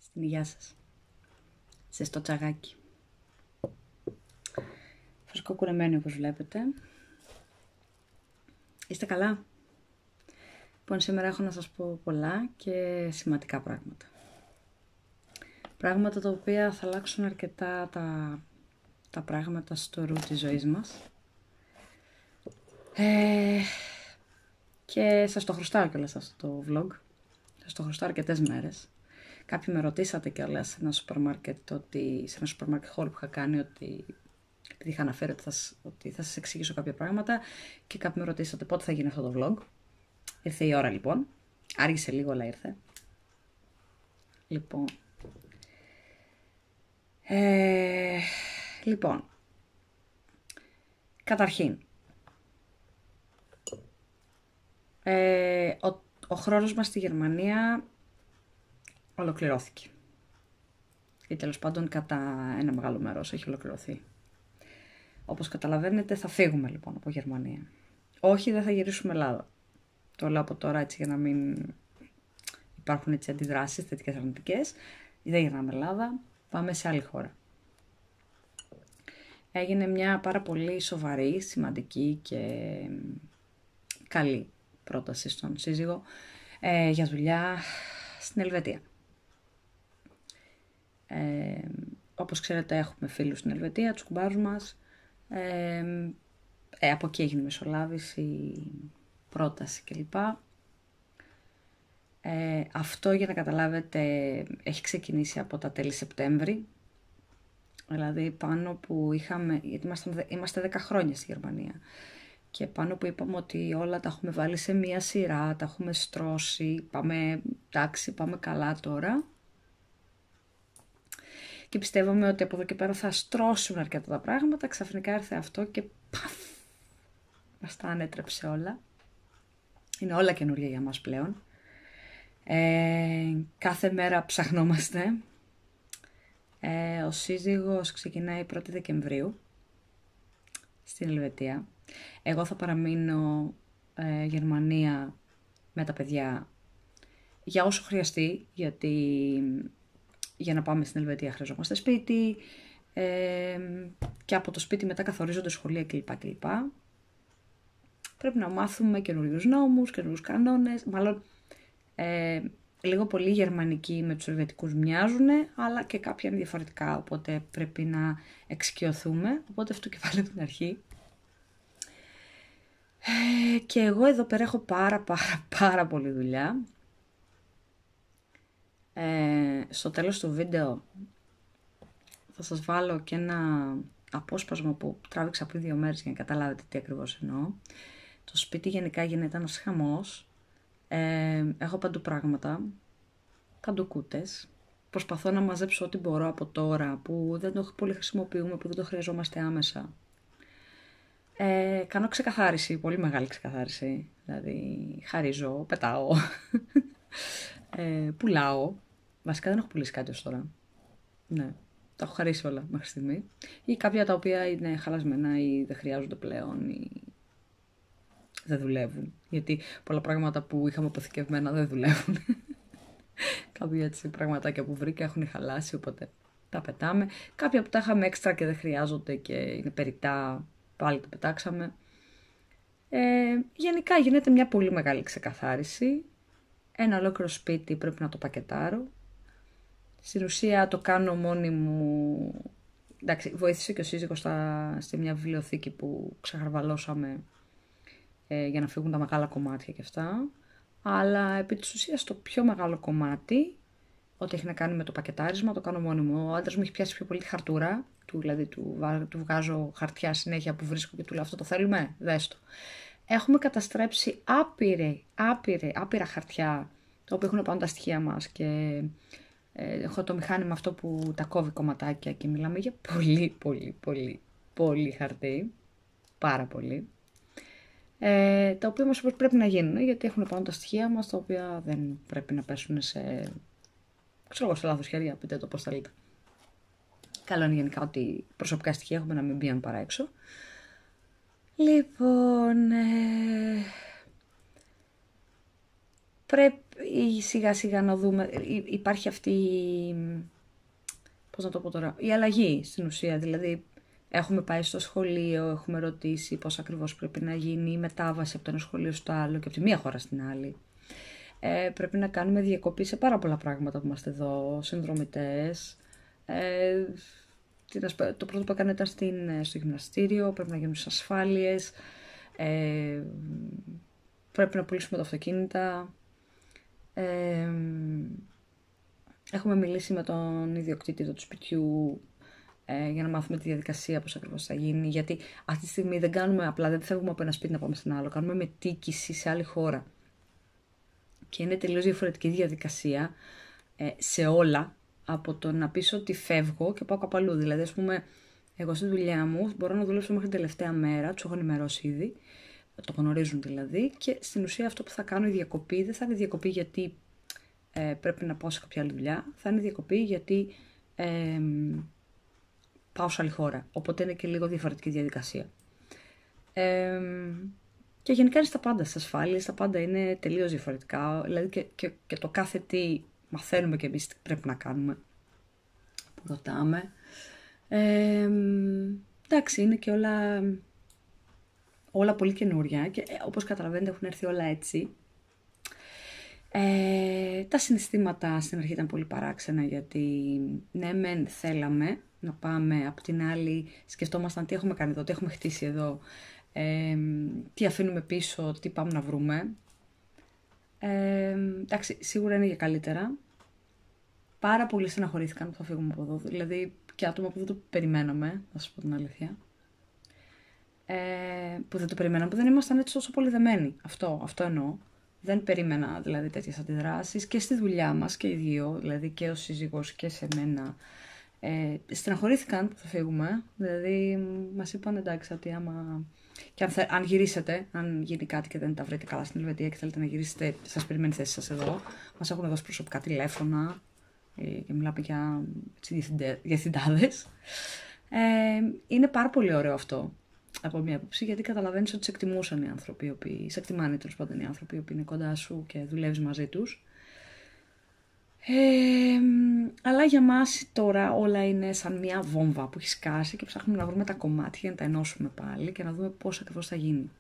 Στην υγεία σας. Ζεστό τσαγάκι. Φρεσκό κουρεμένοι όπως βλέπετε. Είστε καλά? Λοιπόν, σήμερα έχω να σας πω πολλά και σημαντικά πράγματα. Πράγματα τα οποία θα αλλάξουν αρκετά τα πράγματα στο ρου της ζωής μας. Και σας το χρωστάω κιόλας αυτό το vlog. Σας το χρωστάω αρκετές μέρες. Κάποιοι με ρωτήσατε κιόλας σε ένα σούπερ μάρκετ haul που είχα κάνει ότι επειδή είχα αναφέρει ότι θα σας εξηγήσω κάποια πράγματα και κάποιοι με ρωτήσατε πότε θα γίνει αυτό το vlog. Ήρθε η ώρα λοιπόν. Άργησε λίγο αλλά ήρθε. Λοιπόν, καταρχήν, ο χρόνος μας στη Γερμανία ολοκληρώθηκε. Ή τέλος πάντων κατά ένα μεγάλο μέρος έχει ολοκληρωθεί. Όπως καταλαβαίνετε θα φύγουμε λοιπόν από Γερμανία. Όχι, δεν θα γυρίσουμε Ελλάδα. Το λέω από τώρα έτσι για να μην υπάρχουν έτσι αντιδράσεις θετικές αρνητικές. Δεν γυρνάμε Ελλάδα, πάμε σε άλλη χώρα. Έγινε μια πάρα πολύ σοβαρή, σημαντική και καλή πρόταση στον σύζυγο για δουλειά στην Ελβετία. Όπως ξέρετε έχουμε φίλους στην Ελβετία, τους κουμπάρους μας. Από εκεί έγινε μεσολάβηση, πρόταση κλπ. Αυτό για να καταλάβετε έχει ξεκινήσει από τα τέλη Σεπτέμβρη. Δηλαδή πάνω που γιατί είμαστε 10 χρόνια στη Γερμανία. Και πάνω που είπαμε ότι όλα τα έχουμε βάλει σε μία σειρά, τα έχουμε στρώσει, πάμε καλά τώρα. Και πιστεύαμε ότι από εδώ και πέρα θα στρώσουν αρκετά τα πράγματα, ξαφνικά ήρθε αυτό και παφ, μας τα ανέτρεψε όλα. Είναι όλα καινούργια για μας πλέον. Κάθε μέρα ψαχνόμαστε. Ο σύζυγος ξεκινάει 1η Δεκεμβρίου στην Ελβετία. Εγώ θα παραμείνω Γερμανία με τα παιδιά για όσο χρειαστεί, γιατί για να πάμε στην Ελβετία χρειαζόμαστε σπίτι και από το σπίτι μετά καθορίζονται σχολεία κλπ. Πρέπει να μάθουμε καινούριους νόμους, καινούριους κανόνες, μάλλον λίγο πολύ γερμανικοί με τους ελβετικούς μοιάζουν, αλλά και κάποια είναι διαφορετικά, οπότε πρέπει να εξοικειωθούμε, οπότε αυτό και πάλι από την αρχή. Και εγώ εδώ πέρα έχω πάρα πολύ δουλειά. Στο τέλος του βίντεο θα σας βάλω και ένα απόσπασμα που τράβηξα πριν 2 μέρες για να καταλάβετε τι ακριβώς εννοώ. Το σπίτι γενικά γίνεται ένας χαμός. Έχω παντού πράγματα, παντού κούτες. Προσπαθώ να μαζέψω ό,τι μπορώ από τώρα που δεν το πολύ χρησιμοποιούμε, που δεν το χρειαζόμαστε άμεσα. Κάνω ξεκαθάριση, πολύ μεγάλη ξεκαθάριση. Δηλαδή χαρίζω, πετάω, πουλάω. Βασικά δεν έχω πουλήσει κάτι ως τώρα. Ναι, τα έχω χαρίσει όλα μέχρι στιγμή. Ή κάποια τα οποία είναι χαλασμένα ή δεν χρειάζονται πλέον ή δεν δουλεύουν. Γιατί πολλά πράγματα που είχαμε αποθηκευμένα δεν δουλεύουν. Κάποια έτσι πραγματάκια που βρήκα έχουν χαλάσει, οπότε τα πετάμε. Κάποια που τα είχαμε έξτρα και δεν χρειάζονται και είναι περιττά, πάλι τα πετάξαμε. Γενικά γίνεται μια πολύ μεγάλη ξεκαθάριση. Ένα ολόκληρο σπίτι πρέπει να το πακετάρω. Στην ουσία το κάνω μόνη μου. Εντάξει, βοήθησε και ο σύζυγος σε μια βιβλιοθήκη που ξεχαρβαλώσαμε για να φύγουν τα μεγάλα κομμάτια και αυτά. Αλλά επί της ουσίας το πιο μεγάλο κομμάτι, ό,τι έχει να κάνει με το πακετάρισμα, το κάνω μόνη μου. Ο άντρας μου έχει πιάσει πιο πολύ τη χαρτούρα, δηλαδή του βγάζω χαρτιά συνέχεια που βρίσκω και του λέω αυτό το θέλουμε, δες το. Έχουμε καταστρέψει άπειρα χαρτιά, τα οποία έχουν πάνω τα στοιχεία μας και έχω το μηχάνημα αυτό που τα κόβει κομματάκια και μιλάμε για πολύ χαρτί, πάρα πολύ. Τα οποία όμως πρέπει να γίνουν, γιατί έχουν πάνω τα στοιχεία μας, τα οποία δεν πρέπει να πέσουν σε λάθος χέρια, πείτε το πώς θέλετε. Καλό είναι γενικά ότι προσωπικά στοιχεία έχουμε να μην πηγαίνουν παρά έξω. Λοιπόν, πρέπει σιγά σιγά να δούμε, υπάρχει αυτή, πώς να το πω τώρα, η αλλαγή στην ουσία, δηλαδή έχουμε πάει στο σχολείο, έχουμε ρωτήσει πώς ακριβώς πρέπει να γίνει η μετάβαση από το ένα σχολείο στο άλλο και από τη μία χώρα στην άλλη. Πρέπει να κάνουμε διακοπή σε πάρα πολλά πράγματα που είμαστε εδώ, συνδρομητές. Το πρώτο που έκανα ήταν στο γυμναστήριο, πρέπει να γίνουν στις ασφάλειες, πρέπει να πουλήσουμε τα αυτοκίνητα. Έχουμε μιλήσει με τον ιδιοκτήτη του σπιτιού για να μάθουμε τη διαδικασία πώς ακριβώς θα γίνει, γιατί αυτή τη στιγμή δεν κάνουμε απλά, δεν φεύγουμε από ένα σπίτι να πάμε στην άλλο, κάνουμε μετοίκηση σε άλλη χώρα. Και είναι τελείως διαφορετική διαδικασία σε όλα, από το να πεις ότι φεύγω και πάω κάπου αλλού. Δηλαδή, ας πούμε, εγώ στη δουλειά μου μπορώ να δουλέψω μέχρι την τελευταία μέρα, τους έχω ενημερώσει ήδη, το γνωρίζουν δηλαδή, και στην ουσία αυτό που θα κάνω η διακοπή δεν θα είναι διακοπή γιατί πρέπει να πάω σε κάποια άλλη δουλειά, θα είναι διακοπή γιατί πάω σε άλλη χώρα. Οπότε είναι και λίγο διαφορετική διαδικασία. Και γενικά είναι στα πάντα, στις ασφάλειες, τα πάντα είναι τελείως διαφορετικά. Δηλαδή και το κάθε τι μαθαίνουμε και εμείς τι πρέπει να κάνουμε, που ρωτάμε. Εντάξει, είναι και όλα πολύ καινούρια και όπως καταλαβαίνετε έχουν έρθει όλα έτσι. Τα συναισθήματα στην αρχή ήταν πολύ παράξενα γιατί ναι μεν θέλαμε να πάμε, απ' την άλλη σκεφτόμασταν τι έχουμε κάνει εδώ, τι έχουμε χτίσει εδώ, τι αφήνουμε πίσω, τι πάμε να βρούμε. Εντάξει, σίγουρα είναι για καλύτερα. Πάρα πολλοί στεναχωρήθηκαν που θα φύγουμε από εδώ, δηλαδή και άτομα που δεν το περιμέναμε, να σας πω την αλήθεια. Που δεν το περιμέναμε, που δεν ήμασταν έτσι τόσο πολύ δεμένοι. Αυτό εννοώ. Δεν περίμενα δηλαδή τέτοιες αντιδράσεις και στη δουλειά μας και οι δύο, δηλαδή και ο σύζυγος και σε μένα. Στεναχωρήθηκαν που θα φύγουμε, δηλαδή μας είπαν εντάξει ότι άμα... Και αν γυρίσετε, αν γίνει κάτι και δεν τα βρείτε καλά στην Ελβετία και θέλετε να γυρίσετε, σας περιμένει η θέση σας εδώ. Μας έχουν δώσει προσωπικά τηλέφωνα και μιλάμε για διευθυντάδες. Είναι πάρα πολύ ωραίο αυτό από μια άποψη, γιατί καταλαβαίνεις ότι σε εκτιμούσαν οι άνθρωποι, σε εκτιμάνε τέλος πάντων οι άνθρωποι που είναι κοντά σου και δουλεύεις μαζί τους. Αλλά για μας τώρα όλα είναι σαν μια βόμβα που έχει σκάσει και ψάχνουμε να βρούμε τα κομμάτια για να τα ενώσουμε πάλι και να δούμε πώς ακριβώς θα γίνει.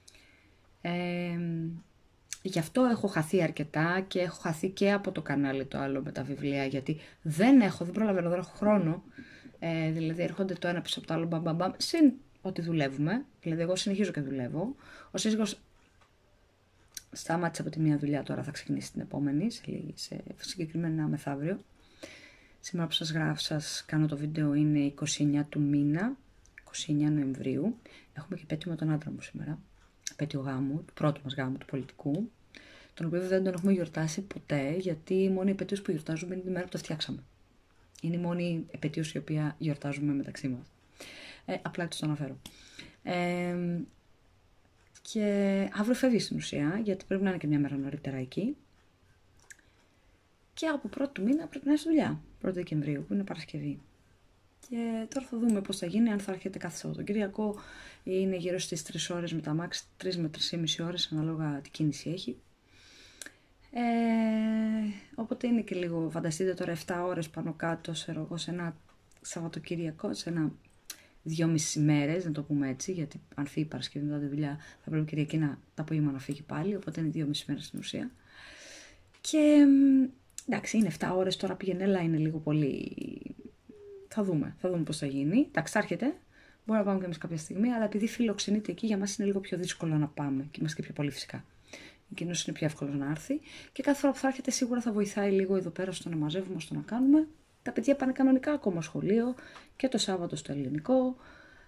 Γι' αυτό έχω χαθεί αρκετά και έχω χαθεί και από το κανάλι το άλλο με τα βιβλία, γιατί δεν προλαβαίνω, δεν έχω χρόνο. Δηλαδή έρχονται το ένα πίσω από το άλλο, μπαμπαμπαμ, συν ότι δουλεύουμε, δηλαδή εγώ συνεχίζω και δουλεύω. Ο σύζυγος σταμάτησε από τη μία δουλειά, τώρα θα ξεκινήσει την επόμενη, σε συγκεκριμένα μεθαύριο. Σήμερα που σας κάνω το βίντεο είναι 29 του μήνα, 29 Νοεμβρίου. Έχουμε και επέτειο με τον άντρα μου σήμερα, επέτειο γάμου, του πρώτου μας γάμου, του πολιτικού, τον οποίο δεν τον έχουμε γιορτάσει ποτέ, γιατί η μόνη επέτειος που γιορτάζουμε είναι τη μέρα που το φτιάξαμε. Είναι η μόνη επέτειος η οποία γιορτάζουμε μεταξύ μας. Απλά έτσι το αναφέρω. Και αύριο φεύγει στην ουσία, γιατί πρέπει να είναι και μια μέρα νωρίτερα εκεί. Και από 1η του μήνα πρέπει να είναι στη δουλειά, 1η Δεκεμβρίου, που είναι Παρασκευή. Και τώρα θα δούμε πώς θα γίνει, αν θα έρχεται κάθε Σαββατοκύριακο, είναι γύρω στις 3 ώρες με τα μάξι, 3 με 3,5 ώρες, ανάλογα τι κίνηση έχει. Οπότε είναι και λίγο, φανταστείτε τώρα 7 ώρες πάνω κάτω σε ένα Σαββατοκύριακο, σε ένα 2,5 μέρες, να το πούμε έτσι, γιατί αν φύγει η Παρασκευή μετά τη δουλειά θα πρέπει Κυριακή το απόγευμα να φύγει πάλι, οπότε είναι 2,5 μέρες στην ουσία. Και εντάξει, είναι 7 ώρες τώρα, πηγενέλα, είναι λίγο πολύ. Θα δούμε πώς θα γίνει. Εντάξει, θα έρχεται, μπορεί να πάμε και εμείς κάποια στιγμή, αλλά επειδή φιλοξενείται εκεί, για μας είναι λίγο πιο δύσκολο να πάμε και είμαστε και πιο πολύ φυσικά. Εκείνος είναι πιο εύκολο να έρθει και κάθε φορά που θα έρχεται σίγουρα θα βοηθάει λίγο εδώ πέρα στο να μαζεύουμε, στο να κάνουμε. Τα παιδιά πάνε κανονικά ακόμα σχολείο και το Σάββατο στο ελληνικό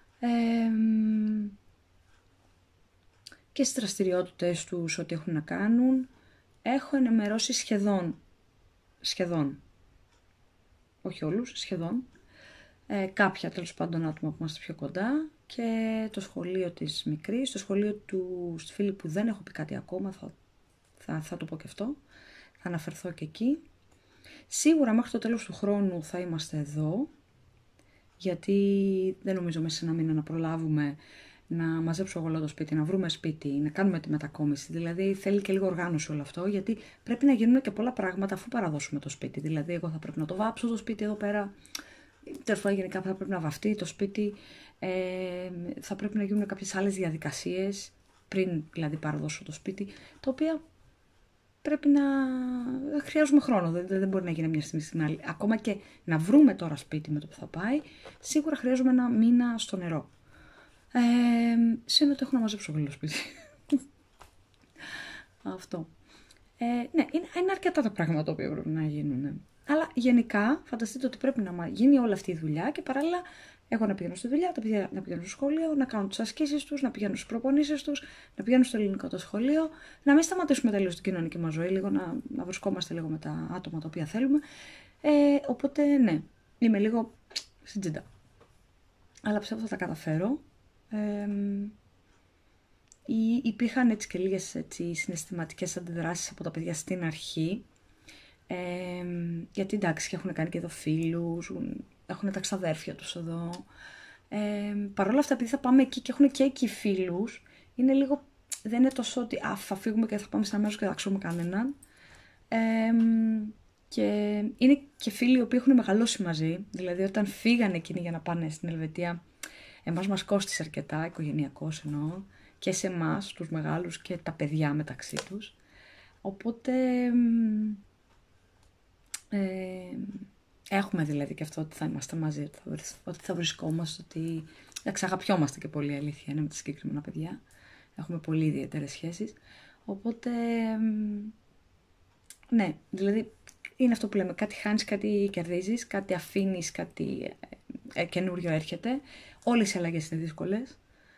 και στις δραστηριότητες τους ό,τι έχουν να κάνουν. Έχω ενημερώσει σχεδόν, όχι όλους, σχεδόν, κάποια τέλος πάντων άτομα που είμαστε πιο κοντά και το σχολείο της μικρής, το σχολείο του φίλου που δεν έχω πει κάτι ακόμα, θα το πω και αυτό, θα αναφερθώ και εκεί. Σίγουρα μέχρι το τέλος του χρόνου θα είμαστε εδώ, γιατί δεν νομίζω μέσα σε ένα μήνα να προλάβουμε να μαζέψω όλο το σπίτι, να βρούμε σπίτι, να κάνουμε τη μετακόμιση. Δηλαδή θέλει και λίγο οργάνωση όλο αυτό, γιατί πρέπει να γίνουν και πολλά πράγματα αφού παραδώσουμε το σπίτι. Δηλαδή, εγώ θα πρέπει να το βάψω το σπίτι εδώ πέρα. Τέλος πάντων, γενικά θα πρέπει να βαφτεί το σπίτι. Θα πρέπει να γίνουν κάποιες άλλες διαδικασίες πριν δηλαδή παραδώσω το σπίτι, τα οποία πρέπει να χρειάζομαι χρόνο. Δεν μπορεί να γίνει μια στιγμή στην άλλη. Ακόμα και να βρούμε τώρα σπίτι με το που θα πάει, σίγουρα χρειάζομαι ένα μήνα στο νερό. Σύν ότι έχω να μαζέψω όλο το σπίτι. Αυτό. Ναι, είναι αρκετά τα πράγματα τα οποία πρέπει να γίνουν. Αλλά γενικά φανταστείτε ότι πρέπει να γίνει όλη αυτή η δουλειά και παράλληλα εγώ να πηγαίνω στη δουλειά, τα παιδιά να πηγαίνουν στο σχολείο, να κάνουν τις ασκήσεις τους, να πηγαίνουν στις προπονήσεις τους, να πηγαίνουν στο ελληνικό το σχολείο, να μην σταματήσουμε τελείως την κοινωνική μας ζωή, λίγο να βρισκόμαστε λίγο με τα άτομα τα οποία θέλουμε. Οπότε ναι, είμαι λίγο στην τσίντα. Αλλά πιστεύω θα τα καταφέρω. Υπήρχαν έτσι και λίγες συναισθηματικές αντιδράσεις από τα παιδιά στην αρχή. Γιατί εντάξει, έχουν κάνει και εδώ φίλους, έχουν τα ξαδέρφια τους εδώ. Παρ' όλα αυτά, επειδή θα πάμε εκεί και έχουν και εκεί φίλους, είναι λίγο, δεν είναι τόσο ότι θα φύγουμε και θα πάμε σε ένα μέρος και θα ξέρουμε κανέναν. Και είναι και φίλοι οι οποίοι έχουν μεγαλώσει μαζί, δηλαδή όταν φύγανε εκείνοι για να πάνε στην Ελβετία, εμάς μας κόστησε αρκετά, οικογενειακώς εννοώ, και σε εμάς, τους μεγάλους και τα παιδιά μεταξύ τους. Οπότε έχουμε δηλαδή και αυτό ότι θα είμαστε μαζί, ότι θα βρισκόμαστε, ότι αγαπιόμαστε και πολύ, αλήθεια είναι, με τα συγκεκριμένα παιδιά. Έχουμε πολύ ιδιαίτερες σχέσεις. Οπότε, ναι, δηλαδή είναι αυτό που λέμε, κάτι χάνεις, κάτι κερδίζεις, κάτι αφήνεις, κάτι καινούριο έρχεται. Όλες οι αλλαγές είναι δύσκολες.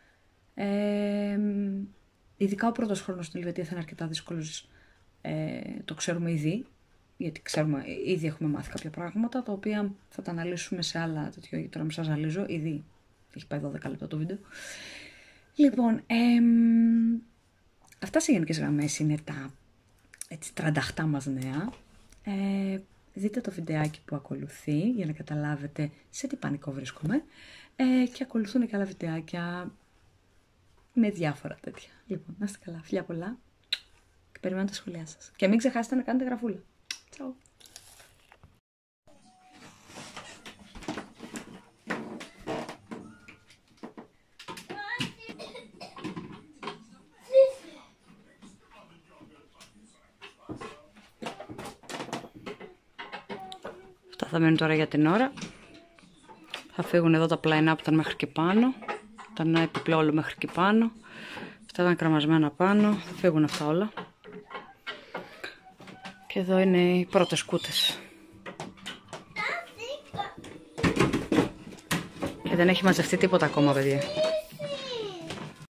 Ειδικά ο πρώτος χρόνος στην Ελβετία θα είναι αρκετά δύσκολος, το ξέρουμε ήδη, γιατί ξέρουμε, ήδη έχουμε μάθει κάποια πράγματα, τα οποία θα τα αναλύσουμε σε άλλα τέτοιο, τώρα μην σας ζαλίζω, ήδη έχει πάει 12 λεπτά το βίντεο. Λοιπόν, αυτά σε γενικές γραμμές είναι τα έτσι, τρανταχτά μας νέα. Δείτε το βιντεάκι που ακολουθεί για να καταλάβετε σε τι πανικό βρίσκομαι. Και ακολουθούν και άλλα βιντεάκια με διάφορα τέτοια. Λοιπόν, να είστε καλά, φιλιά πολλά και περιμένω τα σχόλιά σας. Και μην ξεχάσετε να κάνετε γραφούλα. Τσάου. Αυτά θα μένουν τώρα για την ώρα. Θα φύγουν εδώ τα πλαϊνά που ήταν μέχρι και πάνω. Τα ένα επιπλό όλο μέχρι και πάνω. Αυτά ήταν κραμμασμένα πάνω. Θα φύγουν αυτά όλα. Και εδώ είναι οι πρώτες κούτες. Και δεν έχει μαζευτεί τίποτα ακόμα, παιδιά.